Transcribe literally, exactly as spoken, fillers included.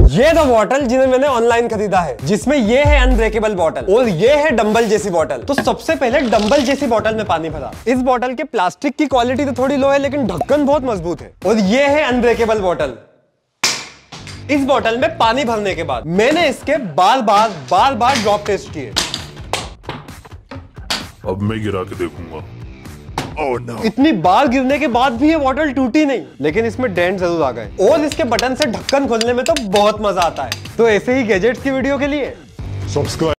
ये दो बॉटल जिन्हें मैंने ऑनलाइन खरीदा है, जिसमें ये है अनब्रेकेबल बॉटल और ये है डंबल जैसी बॉटल। तो सबसे पहले डंबल जैसी बॉटल में पानी भरा। इस बॉटल के प्लास्टिक की क्वालिटी तो थोड़ी लो है, लेकिन ढक्कन बहुत मजबूत है। और ये है अनब्रेकेबल बॉटल। इस बॉटल में पानी भरने के बाद मैंने इसके बार बार बार बार ड्रॉप टेस्ट किए। अब मैं गिरा के देखूंगा। Oh no. इतनी बार गिरने के बाद भी ये बॉटल टूटी नहीं, लेकिन इसमें डेंट जरूर आ गए। और इसके बटन से ढक्कन खोलने में तो बहुत मजा आता है। तो ऐसे ही गैजेट्स की वीडियो के लिए सब्सक्राइब